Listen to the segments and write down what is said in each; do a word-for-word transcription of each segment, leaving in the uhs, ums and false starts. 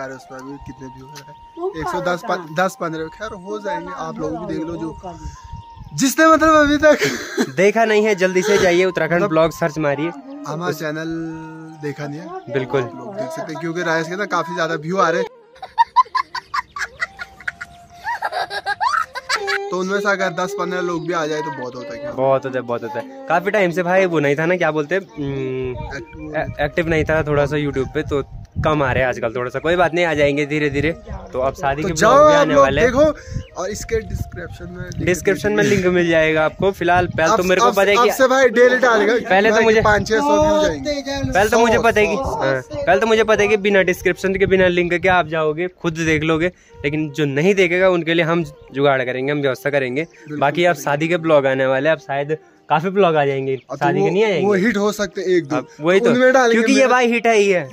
रहे हैं, उसमें अभी कितने व्यू है, एक सौ दस दस पंद्रह, खैर हो जाएंगे। आप लोग भी देख लो जो जिसने मतलब अभी तक देखा नहीं है, जल्दी से जाइए उत्तराखंड ब्लॉग सर्च मारिए। हमारा चैनल देखा नहीं है, बिल्कुल लोग देख सकते हैं, क्योंकि राइस के ना काफी ज्यादा व्यू आ रहे हैं, तो उनमें से अगर दस पंद्रह लोग भी आ जाए तो बहुत होता है। बहुत होता है, बहुत होता है। काफी टाइम से भाई वो नहीं था ना, क्या बोलते, एक्टिव नहीं था थोड़ा सा यूट्यूब पे, तो कम आ रहे हैं आजकल थोड़ा सा। कोई बात नहीं, आ जाएंगे धीरे धीरे। तो अब शादी तो के ब्लॉग भी आने वाले हैं, देखो, और इसके डिस्क्रिप्शन में डिस्क्रिप्शन में लिंक मिल जाएगा आपको। फिलहाल पहले तो मेरे को पता है कि से भाई डेली डालेगा, पहले तो मुझे पाँच छह सौ व्यू जाएंगे। पहले तो मुझे पता है कि पहले तो मुझे पता है कि बिना डिस्क्रिप्शन के बिना लिंक के आप जाओगे, खुद देख लोगे। लेकिन जो नहीं देखेगा उनके लिए हम जुगाड़ करेंगे, हम व्यवस्था करेंगे। बाकी अब शादी के ब्लॉग आने वाले, अब शायद काफी ब्लॉग आ जाएंगे, शादी के नहीं आएंगे, वो हिट हो सकते एक दो, वही तो, क्योंकि ये भाई हिट है ही है।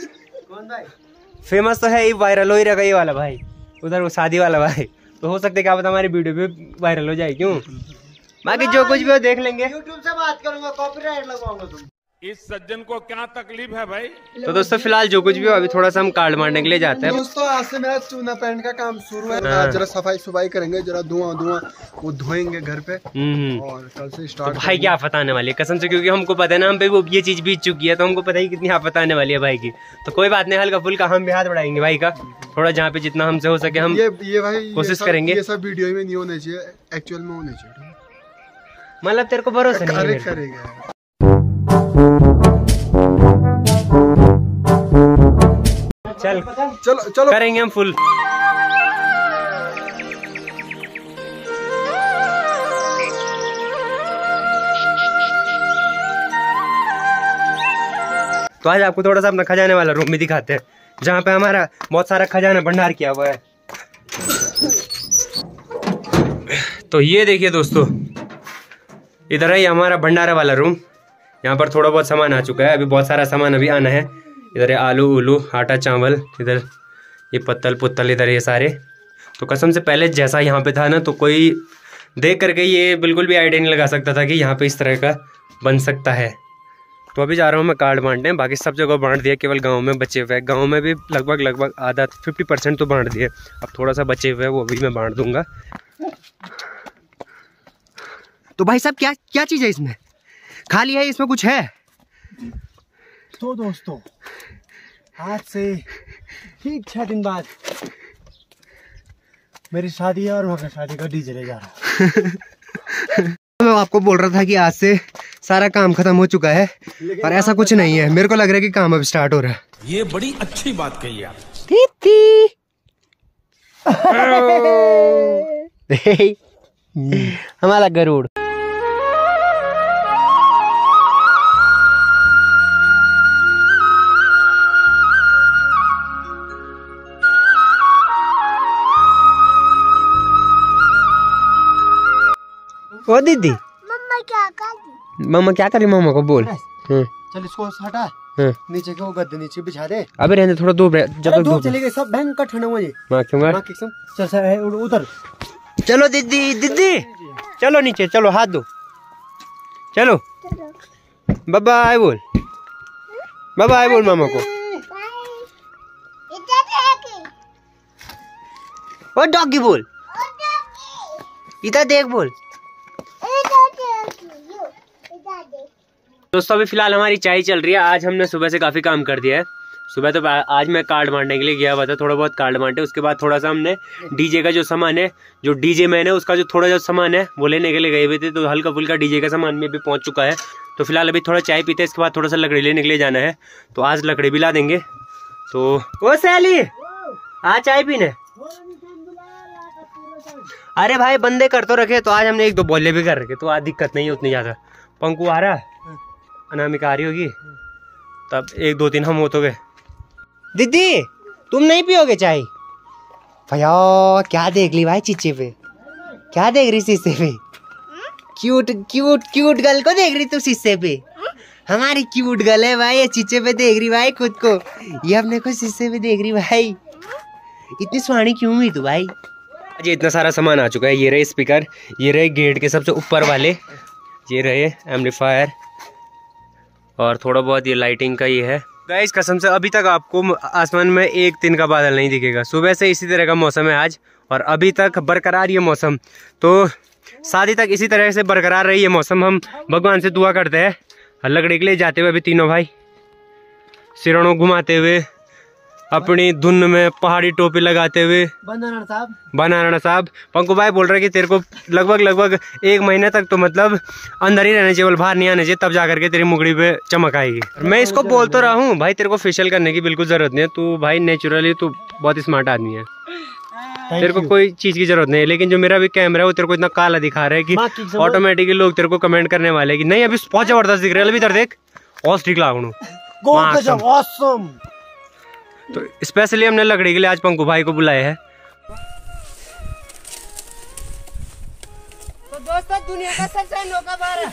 फेमस तो है ही, वायरल हो ही रहा ये वाला भाई, उधर वो शादी वाला भाई, तो हो सकता है क्या पता हमारी वीडियो भी वायरल हो जाए। क्यों, बाकी जो कुछ भी हो देख लेंगे। यूट्यूब से बात करूंगा, कॉपीराइट लगवाऊंगा तुम। इस सज्जन को क्या तकलीफ है भाई? तो दोस्तों फिलहाल जो कुछ भी हो, अभी थोड़ा सा हम कार्ड मारने के लिए जाते हैं। दोस्तों आज से मेरा चूना पैंट का काम शुरू है। हाँ। जरा सफाई सफाई करेंगे, जरा धुआं धुआं वो धोएंगे घर पे, और कल से स्टार्ट। तो भाई क्या आफत आने वाली है कसम से, क्योंकि हमको पता है ना हम पे वो ये चीज बीत चुकी है, तो हमको पता है कितनी आफत आने वाली है भाई की। तो कोई बात नहीं, हल्का फुल्का हम भी हाथ बढ़ाएंगे भाई का, थोड़ा जहाँ पे जितना हमसे हो सके हम ये ये भाई कोशिश करेंगे। ये सब वीडियो में नहीं होने चाहिए, एक्चुअल में होने चाहिए। मतलब तेरे को भरोसा नहीं है? करेगा चल चलो चलो करेंगे हम फुल। तो आज आपको थोड़ा सा अपना खजाने वाला रूम भी दिखाते हैं, जहाँ पे हमारा बहुत सारा खजाना भंडार किया हुआ है। तो ये देखिए दोस्तों, इधर है हमारा भंडारा वाला रूम। यहाँ पर थोड़ा बहुत सामान आ चुका है, अभी बहुत सारा सामान अभी आना है। इधर है आलू उलू, आटा चावल, इधर ये पत्तल पुत्तल, इधर ये सारे। तो कसम से पहले जैसा यहाँ पे था ना, तो कोई देख करके ये बिल्कुल भी आइडिया नहीं लगा सकता था कि यहाँ पे इस तरह का बन सकता है। तो अभी जा रहा हूँ मैं कार्ड बांटने। बाकी सब जगह बांट दिया, केवल गांव में बचे हुए हैं। गांव में भी लगभग लगभग आधा फिफ्टी परसेंट तो बांट दिए, अब थोड़ा सा बचे हुए हैं वो भी मैं बांट दूंगा। तो भाई साहब क्या क्या चीज़ है इसमें? खाली है, इसमें कुछ है? तो दोस्तों आज से ठीक छह दिन बाद मेरी शादी है, और मैं शादी का डीजे ले जा रहा हूँ। मैं आपको बोल रहा था कि आज से सारा काम खत्म हो चुका है, पर ऐसा कुछ नहीं है। मेरे को लग रहा है कि काम अब स्टार्ट हो रहा है। ये बड़ी अच्छी बात कही आप। हमारा गरुड़। ओ दीदी, मम्मा क्या कर रही? मम्मा क्या कर रही? मम्मा को बोल। चल इसको हटा, नीचे के वो गद्दे नीचे बिछा दे। अबे रहने थोड़ा धूप, जब तक धूप चली गई सब भयंकर ठंड हुई। मां क्यों? चल सर उधर चलो दीदी, दीदी चलो नीचे, चलो हाथ दो, चलो बाय बाय बोल, बाय बाय बोल मामा को। ओ डॉगी बोल, इधर देख बोल। दोस्तों अभी फिलहाल हमारी चाय चल रही है। आज हमने सुबह से काफ़ी काम कर दिया है। सुबह तो आज मैं कार्ड बांटने के लिए गया हुआ था, थोड़ा बहुत कार्ड बांटे। उसके बाद थोड़ा सा हमने डीजे का जो सामान है, जो डीजे मैन है उसका जो थोड़ा जो सामान है वो लेने के लिए गए हुए थे। तो हल्का फुल्का डीजे का सामान में भी पहुंच चुका है। तो फिलहाल अभी थोड़ा चाय पीते हैं, इसके बाद थोड़ा सा लकड़ी लेने के लिए जाना है। तो आज लकड़ी भी ला देंगे। तो ओ सैली आ चाय पीने। अरे भाई बंदे कर तो रखे, तो आज हमने एक दो बोले भी कर रखे, तो आज दिक्कत नहीं है उतनी ज़्यादा। पंकु आ रहा, अनामिका आ रही होगी, तब एक दो तीन हम हो तो गए। दीदी तुम नहीं पियोगे चाय? भैया क्या देख ली भाई चीचे पे, क्या देख रही शीशे पे? क्यूट क्यूट क्यूट गर्ल को देख रही तू शीशे पे? हमारी क्यूट गर्ल है भाई, ये चीचे पे देख रही भाई खुद को, ये अपने को शीशे पे देख रही भाई। इतनी सुहानी क्यों हुई तू भाई? ये इतना सारा सामान आ चुका है। ये रहे स्पीकर, ये रहे गेट के सबसे ऊपर वाले, ये रहे एम्पलीफायर, और थोड़ा बहुत ये लाइटिंग का ये है। गाइस कसम से अभी तक आपको आसमान में एक दिन का बादल नहीं दिखेगा। सुबह से इसी तरह का मौसम है आज और अभी तक बरकरार ये मौसम, तो शादी तक इसी तरह से बरकरार रही ये मौसम। हम भगवान से दुआ करते हैं। लकड़ी के लिए जाते हुए अभी तीनों भाई सिरणों घुमाते हुए, अपनी धुन में पहाड़ी टोपी लगाते हुए। बनाना साहब बनाना साहब पंकु भाई बोल रहे कि तेरे को लगभग लगभग एक महीने तक तो मतलब अंदर ही रहने चाहिए, बाहर नहीं आने चाहिए, तब जाकर के तेरी मुगड़ी पे चमक आएगी। मैं इसको बोल तो रहा हूँ भाई, तेरे को फेशियल करने की बिल्कुल जरूरत नहीं है। तू भाई नेचुरली तू बहुत स्मार्ट आदमी है, तेरे को कोई चीज की जरूरत नहीं है। लेकिन जो मेरा भी कैमरा है वो तेरे को इतना काला दिखा रहा है कि ऑटोमेटिकली लोग तेरे को कमेंट करने वाले हैं कि नहीं अभी बहुत जबरदस्त दिख रहा है, अभी इधर देख और ठीक लागू। तो स्पेशली हमने लकड़ी के लिए आज पंकु भाई को बुलाया है। तो दोस्तों दुनिया का सबसे अनोखा भारा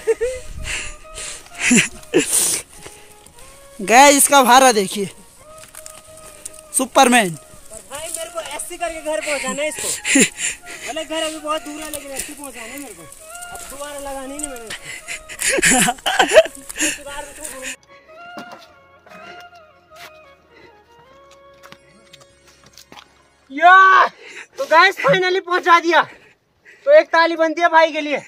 गए, इसका भारा देखिए, सुपरमैन। भाई मेरे को ऐसे करके घर पहुंचाना है इसको। भले घर अभी बहुत दूर है लेकिन ऐसे पहुंचाना है मेरे को। अब दोबारा लगानी नहीं मैंने। या तो गैस फाइनली पहुंचा दिया, तो एक ताली बनती है भाई के लिए।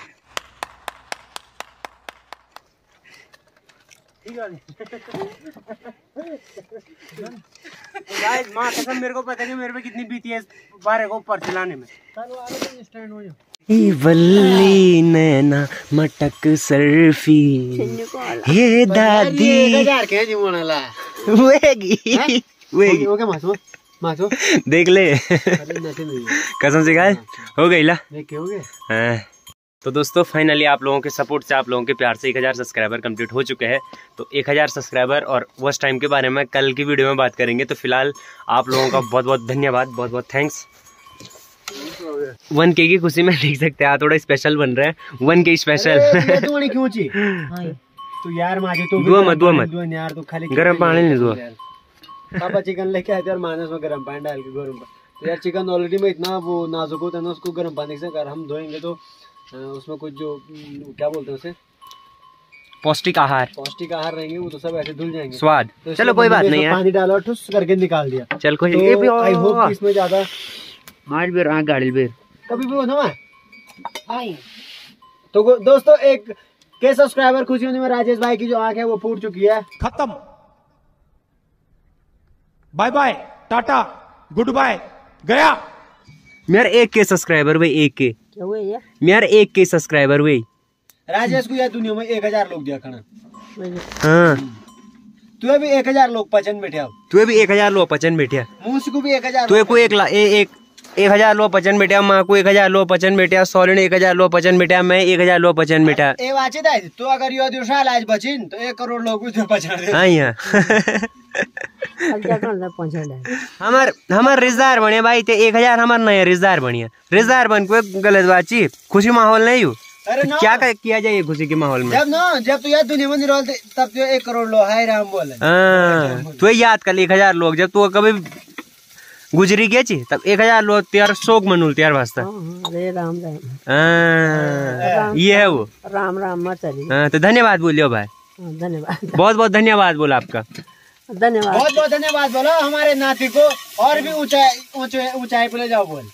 गाइस मां कसम मेरे को पता है कि मेरे पे कितनी बीती है इस बारे को ऊपर चलाने में। वल्ली नैना मटक सर्फी हे दादी वेगी वेगी ओके मासो मासो देख ले कसम से गाइस हो गई ला हो गए। हाँ। तो दोस्तों फाइनली आप लोगों के सपोर्ट से, आप लोगों के प्यार से एक हज़ार सब्सक्राइबर कंप्लीट हो चुके हैं। तो एक हज़ार सब्सक्राइबर और वॉच टाइम के बारे में कल की वीडियो में बात करेंगे। तो फिलहाल आप लोगों का बहुत बहुत धन्यवाद, बहुत बहुत थैंक्स। वन के की खुशी में देख सकते हैं थोड़ा स्पेशल बन रहा है, वन के स्पेशल। क्यों ची तू यार माजे तो दुआ मत दुआ मत यार, तो खाली गरम पानी नहीं दुआ। पापा चिकन लेके आए थे और मानस में गर्म पानी डाल के गरम। तो यार चिकन ऑलरेडी में इतना वो नाजुक होता है ना, उसको गर्म पानी से अगर हम धोएंगे तो उसमें कुछ जो क्या बोलते हैं उसे, पौष्टिक आहार पौष्टिक आहार रहेंगे, वो तो सब ऐसे धुल जाएंगे। स्वाद तो चलो कोई बात नहीं है, पानी डाला और ठुस करके निकाल दिया। चल कोई तो आई होप इसमें ज्यादा मार बेर आंख गाड़ी बेर कभी भी हो ना भाई। तो दोस्तों एक के सब्सक्राइबर खुशी होने में राजेश भाई की जो आंख है वो फूट चुकी है। खत्म, bye bye tata goodbye गया। मेरा एक के सब्सक्राइबर भाई, एक के क्या हुआ ये? मेरा एक के सब्सक्राइबर भाई। राजेश को यार दुनिया में एक हजार लोग दिया खाना। हाँ तुझे भी एक हजार लोग पचन बैठे, अब तुझे भी एक हजार लोग पचन बैठे, मूस को भी एक हजार, तुझे को एक ला ए, एक एक हजार लोग पचन बैठा, माँ को एक हजार लोग पचन बैठा, सौरी ने एक हजार लोग पचन बैठा, मैं एक हजार लोग पचन बैठा। ए वाचे दाई तो अगर यो दिवसाल आज बचिन तो एक करोड़ लोग उसमें पचन दे। हाँ यहाँ क्या करना पहुंचा है हमार हमार रिश्तेदार बने भाई, ते एक हजार हमार नया रिश्तेदार बनिया। रिश्तेदार बन को गलत बात ची, खुशी माहौल नहीं हूँ। अरे ना क्या कर, किया जाए खुशी के माहौल में? जब ना जब तो यार दुनिया में निरोल तब तो एक करोड़ लोग हाय राम बोले। हाँ तू याद कर एक हजार लोग जब तू कभी गुजरी गया ची तब एक हजार लोग त्यार शोक मनूल त्यार वास्ता। अरे राम राम हाँ ये है वो राम राम मत चलिए। हाँ तो धन्यवाद बोलियो भाई, धन्यवाद बहुत बहुत धन्यवाद बोला आपका, धन्यवाद बहुत बहुत धन्यवाद बोलो हमारे नाती को, और भी ऊंचाई ऊंचाई ऊंचाई पे ले जाओ बोल।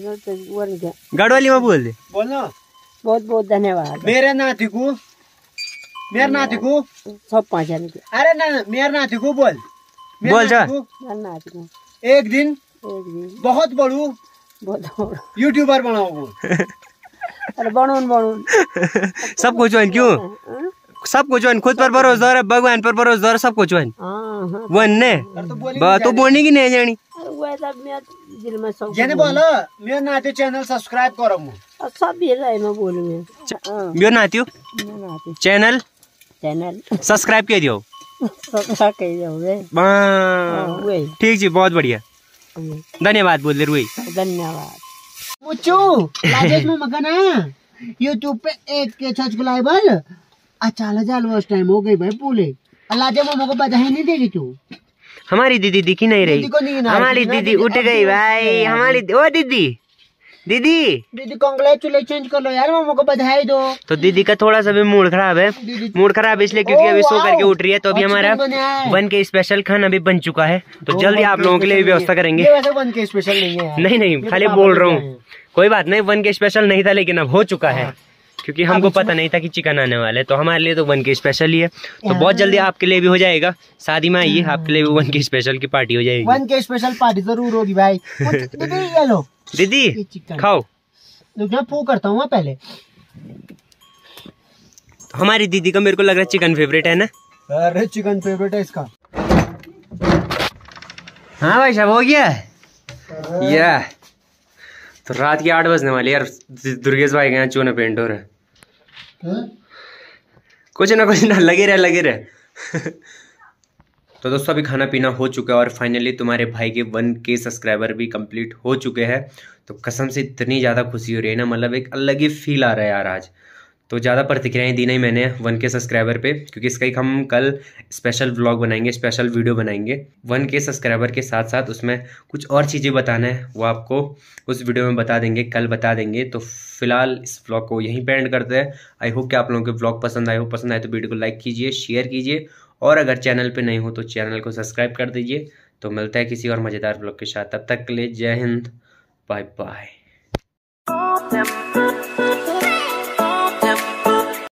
गढ़वाली में बोल दे, बोलना बहुत बहुत धन्यवाद मेरे नाती को, मेरे नाती को सब पहुँचाने के। अरे ना मेरे नाती को बोल, मेरे बोल जा। नाती को नाती को एक दिन एक दिन बहुत बड़ू बहुत यूट्यूबर बनाओ बोल। अरे बनून बनून सब कुछ क्यों सब कुछ खुद पर भरोसा है, भगवान पर भरोसा है, सब कुछ वन ने तो बोलने की नहीं जानी। दिल में सब जेने बोलो मेरे नाती चैनल सब्सक्राइब करो मु सब भी रहे मैं बोलूँ मेरे नाती चैनल चैनल सब्सक्राइब कर दियो, सब कह दियोगे। ठीक जी बहुत बढ़िया, धन्यवाद बोल दे रुई, धन्यवाद। मुच्चू राजेश में मगन है यूट्यूब पे एक के सब्सक्राइबर अच्छा चाल वो टाइम हो गई भाई पूले अल्लाह दे मोमो को बधाई नहीं देगी तू। हमारी दीदी दिखी नहीं रही, हमारी दीदी उठ गई भाई, हमारी ओ दीदी दीदी दीदी कांग्रेचुलेशन कर लो यार, मामा को बधाई दो। तो दीदी का थोड़ा सा भी मूड खराब है, मूड खराब इसलिए क्योंकि अभी सो करके उठ रही है। तो अभी हमारा वन के स्पेशल खाना भी बन चुका है, तो जल्दी आप लोगों के लिए व्यवस्था करेंगे। ये वैसे वन के स्पेशल नहीं है। नहीं नहीं, खाली बोल रहा हूँ, कोई बात नहीं। वन के स्पेशल नहीं था लेकिन अब हो चुका है, क्योंकि हमको पता नहीं था कि चिकन आने वाला है, तो हमारे लिए तो वन के स्पेशल ही है। तो बहुत जल्दी आपके लिए भी हो जाएगा, शादी में आइए, आपके लिए भी वन के स्पेशल की पार्टी हो जाएगी। वन के स्पेशल पार्टी जरूर होगी भाई। दीदी ये लो, दीदी खाओ। मैं पू करता हूँ पहले। हमारी दीदी का मेरे को लग रहा है चिकन फेवरेट है ना? अरे चिकन फेवरेट है इसका। हाँ भाई साहब, हो गया या तो रात की आठ बजने वाली यार। दुर्गेश भाई के यहाँ चूना पेंट हो रहा है, कुछ ना कुछ ना लगे रहे लगे रहे। तो दोस्तों अभी खाना पीना हो चुका है और फाइनली तुम्हारे भाई के वन के सब्सक्राइबर भी कंप्लीट हो चुके हैं। तो कसम से इतनी ज़्यादा खुशी हो रही है ना, मतलब एक अलग ही फील आ रहा है यार आज। तो ज़्यादा प्रतिक्रियाएं दी नहीं मैंने वन के सब्सक्राइबर पे, क्योंकि इसका एक हम कल स्पेशल व्लॉग बनाएंगे, स्पेशल वीडियो बनाएंगे वन के सब्सक्राइबर के साथ साथ। उसमें कुछ और चीज़ें बताना है, वो आपको उस वीडियो में बता देंगे, कल बता देंगे। तो फिलहाल इस व्लॉग को यहीं पे एंड करते हैं। आई होप कि आप लोगों के व्लॉग पसंद आए हो, पसंद आए तो वीडियो को लाइक कीजिए, शेयर कीजिए, और अगर चैनल पर नहीं हो तो चैनल को सब्सक्राइब कर दीजिए। तो मिलता है किसी और मज़ेदार व्लॉग के साथ, तब तक के लिए जय हिंद, बाय बाय।